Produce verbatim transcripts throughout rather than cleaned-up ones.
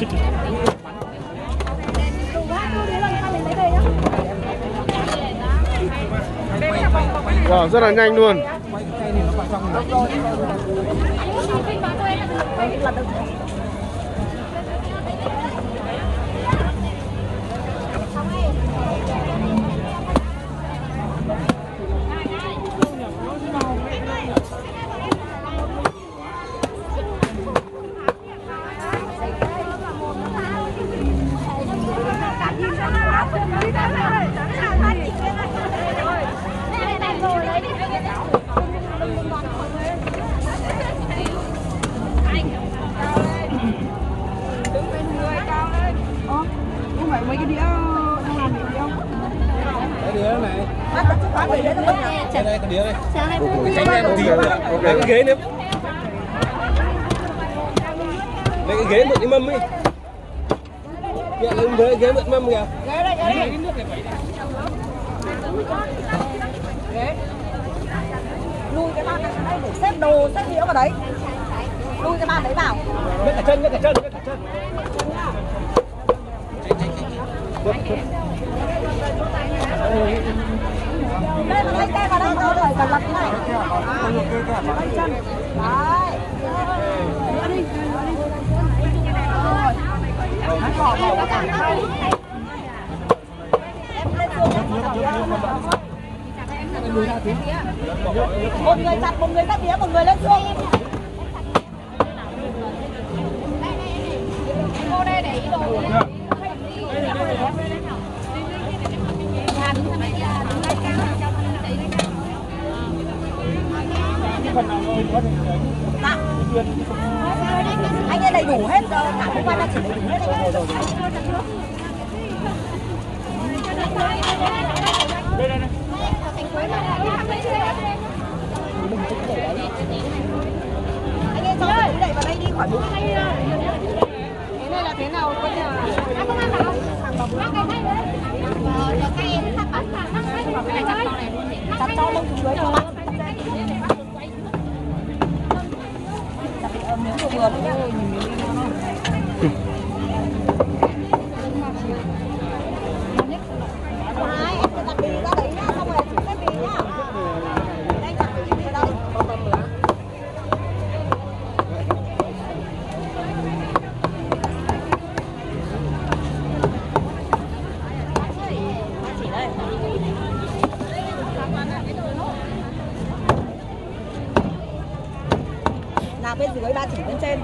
Wow, rất là nhanh luôn. Mấy cái đĩa đang làm gì không? Cái đĩa này. Bắt bắt bắt về đấy nó Đây đây cái đĩa đây. Tránh ra một tí nữa. Lấy cái ghế nữa. Lấy cái ghế mượn cái mâm đi. Mẹ lấy cái ghế mượn mâm kìa. ghế đây, ghế đây. Ghế. Lui cái bàn này sang đây để xếp đồ, xếp đĩa vào đấy. Lui cái bàn đấy vào. Biết cả chân, biết cả chân, biết cả chân. Đây là lấy cây vào đây rồi, cần lật cái này. Lấy chân. Đấy. Rồi. Bỏ bỏ vào cả hai. Em lên xuống. Một người chặt, một người cắt đĩa, một người lên xuống. Cô đây để ý đồ. Dạ. Anh ấy đầy đủ hết rồi, cả hôm qua đã chỉ đầy đủ hết rồi. Đây đây đây. Anh ấy cho cái túi đẩy vào đây đi khỏi bụng. Thế này là thế nào con nhà? Anh không ăn đâu. Ờ, cho các em thắt bắt thắt cái này chặt to này luôn đi. Chặt to lông dưới cho bạn. Miếng vừa vừa thôi nhá. Hai, em sẽ đặt đi ra đấy nhá, xong rồi chị xếp đi nhá. Đây đặt đi vào đây. Chị đây. Là bên dưới ba chỉ bên trên.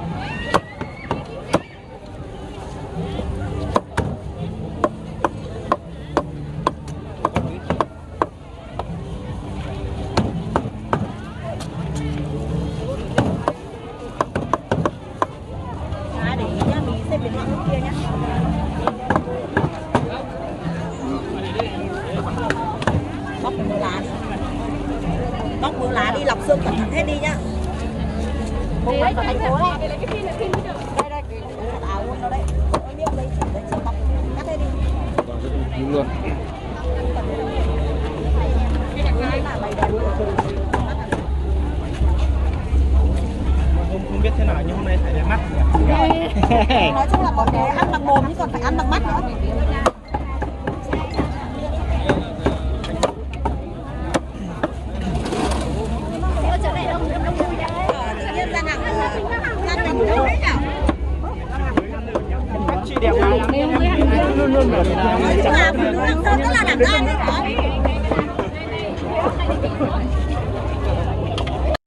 À, để ý nhá, mình xếp bên kia nhá. Bóc mớ lá đi. Bóc mớ lá đi, lọc xương cẩn thận hết đi nhá. Bông bạch vào thành phố đấy. Đây đây, cái áo luôn đó đấy. Cái miệng đấy chỉ đấy chỉ bọc cắt hết đi. Đúng luôn. Không, không biết thế nào nhưng hôm nay phải để mắt. Nói chung là có thể ăn bằng mồm chứ còn phải ăn bằng mắt nữa. Tự nhiên ra hàng ra hàng đâu đấy nhỉ? Chị đẹp lắm. Nói chung là phụ nữ Lạng Sơn rất là đảm đang đấy.